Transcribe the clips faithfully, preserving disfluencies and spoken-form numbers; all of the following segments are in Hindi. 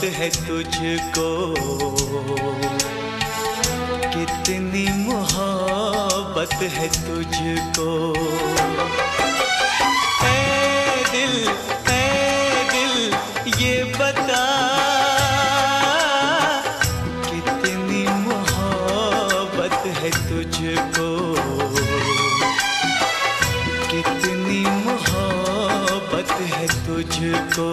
है तुझको, कितनी मोहब्बत है तुझको। ऐ दिल ऐ दिल ये बता, कितनी मोहब्बत है तुझको, कितनी मोहब्बत है तुझको।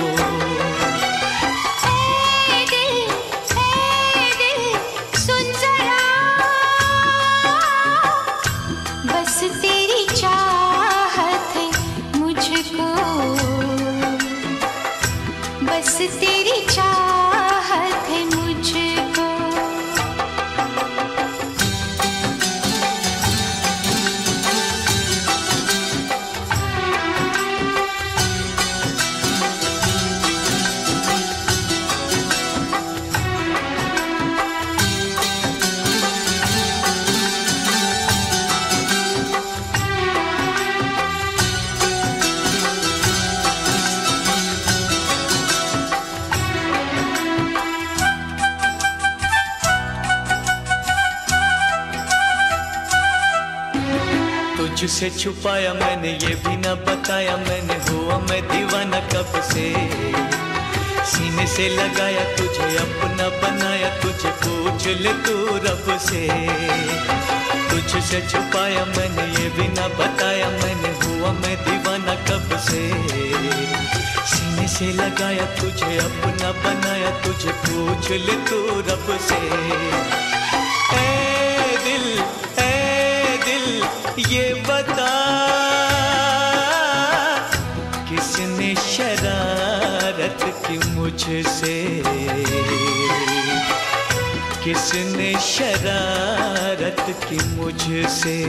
बस तेरी चाहत है मुझको। तुझसे छुपाया मैंने ये भी ना बताया मैंने, हुआ मैं दीवाना कब से। सीने से लगाया तुझे अपना बनाया, तुझे पूछ ले तू रब से। तुझसे छुपाया मैंने ये भी ना बताया मैंने, हुआ मैं दीवाना कब से। सीने से लगाया तुझे अपना बनाया, तुझे पूछ ले तू रब से। ऐ दिल ऐ दिल ये बता, किसने शरारत की मुझसे, किसने शरारत की मुझसे।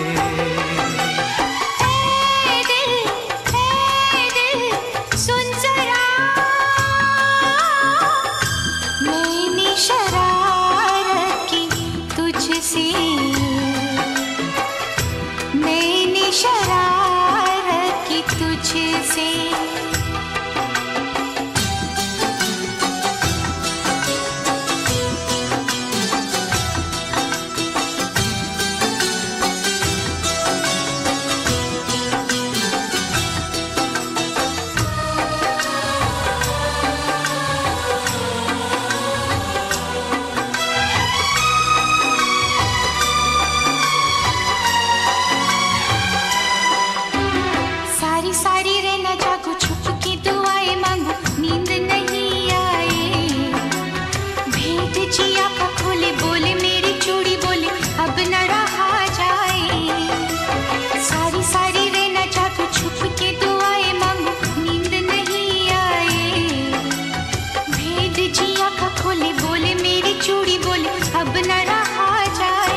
ऐ दिल ऐ दिल सुन जरा, मैंने शरारत की तुझसे, मैंने शरारत की तुझसे। सारी रहना जागो, छुप की दुआएं मांगो, नींद नहीं आए। भेद जिया का खोले, बोले मेरी चूड़ी बोले अब न रहा जाए। सारी सारी रहना जागो, छुप के दुआएं मांगो, नींद नहीं आए। भेद जिया का खोले, बोले मेरी चूड़ी बोले अब न रहा जाए।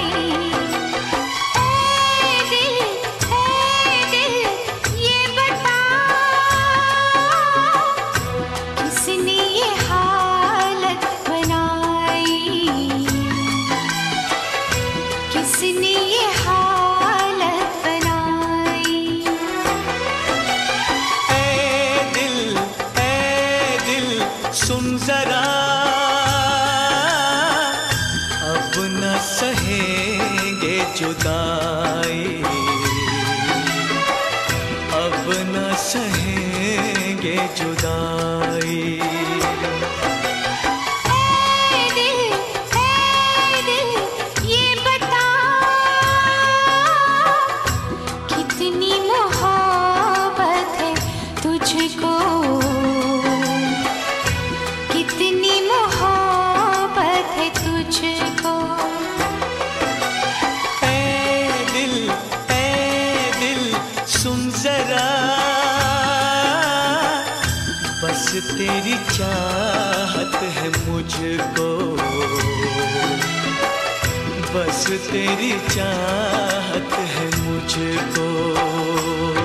किसने ये हालत बनाई? ऐ दिल ऐ दिल सुन जरा, अब न सहेंगे जुदाई, अब न सहेंगे जुदाई। कितनी मोहब्बत है तुझको, कितनी मोहब्बत है तुझको। ऐ दिल ऐ दिल सुन जरा, बस तेरी चाहत है मुझको, बस तेरी चाहत है मुझको।